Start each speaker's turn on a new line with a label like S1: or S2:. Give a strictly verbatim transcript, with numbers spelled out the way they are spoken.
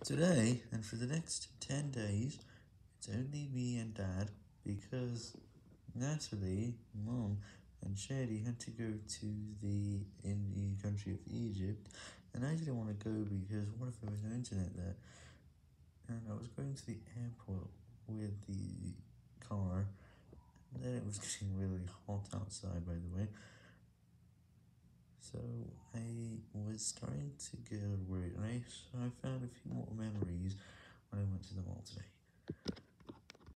S1: Today, and for the next ten days, it's only me and Dad, because Natalie, Mom, and Shady had to go to the in the country of Egypt, and I didn't want to go because what if there was no internet there? And I was going to the airport with the car, and then it was getting really hot outside, by the way, so I was starting to get worried, and I, so I found a few more memories when I went to the mall today.